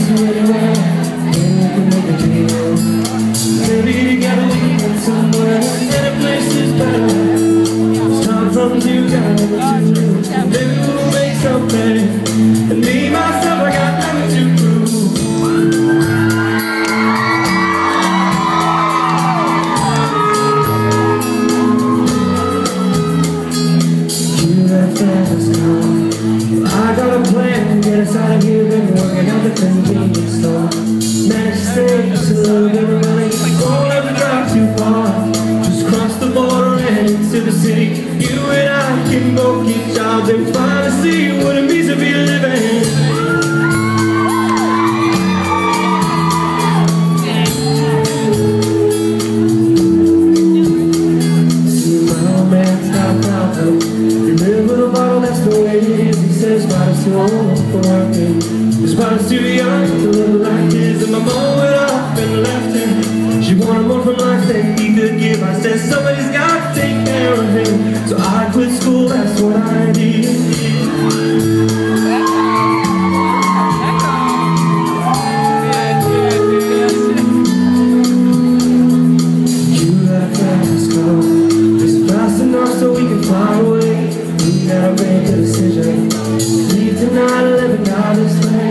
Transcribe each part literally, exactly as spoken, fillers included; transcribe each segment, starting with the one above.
to anywhere, then we can make a deal. Maybe together we can get somewhere, any place is better. Start from two, got nothing to do. Maybe we'll make something, and me, myself, I got nothing to prove. You left us now. I got a plan to get us out of here. Been working out the convenience store. Managed to save just a little bit of money. Won't ever drive too far. Just cross the border and into the city. You and I can both get jobs and finally see what it means to be living. See, my old man's not proud though. You live with a bottle, that's the way it is. He says bottle's too old for working. His bottle's too young to live like his. And my mom went off and left him. She wanted more from life than he could give. I said somebody's got to take care of him. So I quit school, that's what I did. You left us go. Is it fast enough so we can fly away? We gotta make a decision. Leave tonight or live and die this way.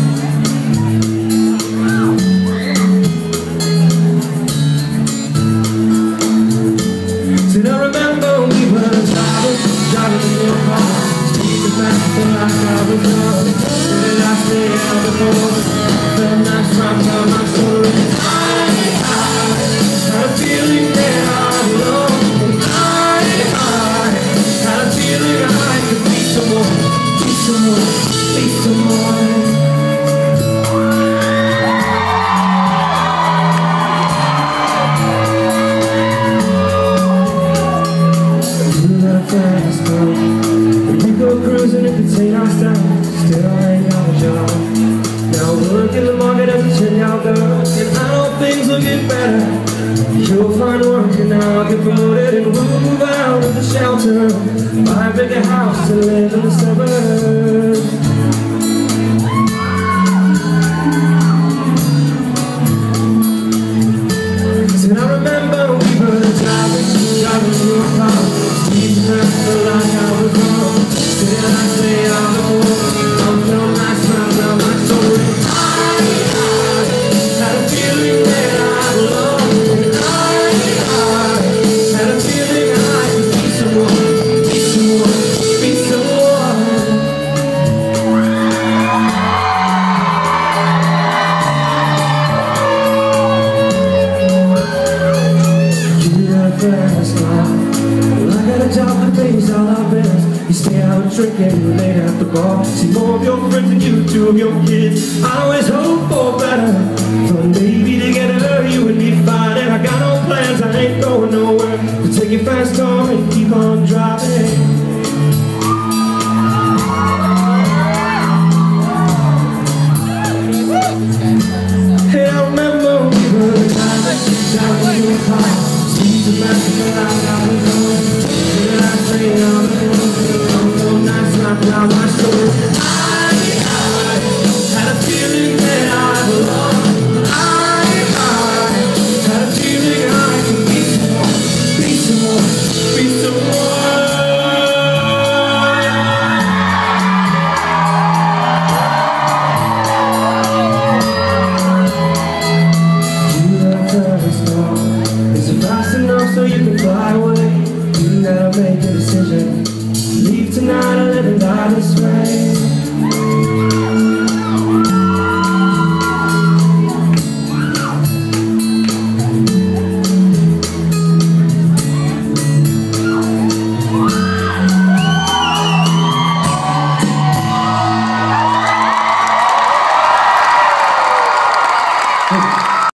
Said I remember we were driving, driving in your car. Speed faster like I was young. Did I stay out before? Felt nice from down my story. I, I had a feeling that I belong. I, I had a feeling I could be someone, be someone, be someone. We go cruising if it's ain't our style. Still I ain't got a job. Now work in the market as a checkout girl. And I know things will get better. You'll find work and I'll get promoted. And we'll move out of the shelter. Buy a bigger house and live in the suburbs. Said I remember we were driving, driving in your car. Speed faster like I was wrong. Did I say I know? I'm so nice round down my story. I, I had a feeling that I belong. I, I had a feeling I could be someone, be someone, be someone. You left us now. Well, I got a job that pays all our bills. You stay out drinking late at the bar. See more of your friends than you do of your kids. I always hope for better. Fun baby together, you and me fighting. I got no plans, I ain't going nowhere. We'll take your fast car